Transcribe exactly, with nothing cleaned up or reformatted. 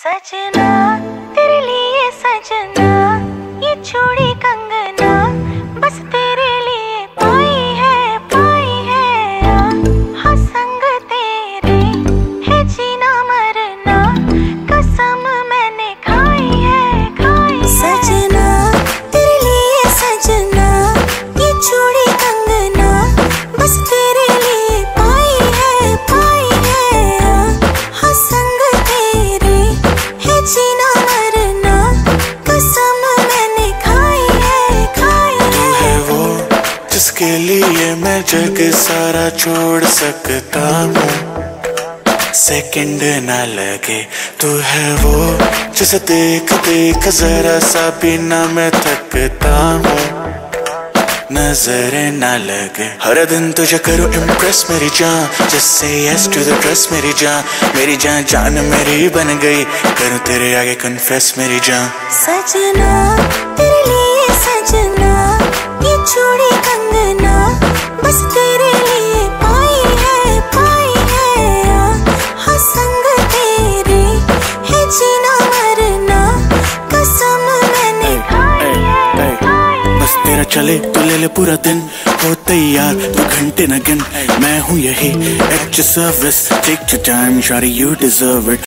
सजना तेरे लिए सजना, ये चूड़ी कंगना बस तेरे लिए पाई है पाई है। हाँ संग तेरे है जीना मरना, कसम मैंने खाई है खाई है। सजना तेरे लिए सजना, ये चूड़ी कंगना बस तेरे लिए पाई है पाई है। हाँ संग तेरे है जीना मरना, कसम मैंने खाई है खाई है। तू है वो जिसके लिए मैं जग सारा छोड़ सकता हूँ, सेकंड ना लगे। तू है वो जिसे देख देख जरा सा भी ना मैं थकता हूँ, नजरें ना लगे। हर दिन तुझे करूँ इम्प्रेस मेरी जान, just say yes to the dress मेरी जान। मेरी जान जान मेरी बन गई, करूँ तेरे आगे कन्फेस मेरी जान। सजना तेरे लिए सजना, ये चूड़ी कंगना बस तेरे लिए पाई है पाई है। हाँ संग तेरे है जीना मरना, कसम मैंने खाई है खाई है। बस तेरा चले तो ले ले पूरा दिन, हो तैयार तू घंटे न गिन। मैं हूँ यही at your service, take your time sorry you deserve it.